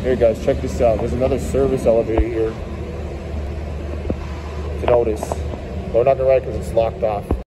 Here guys, check this out. There's another service elevator here to notice. But we're not gonna ride because it's locked off.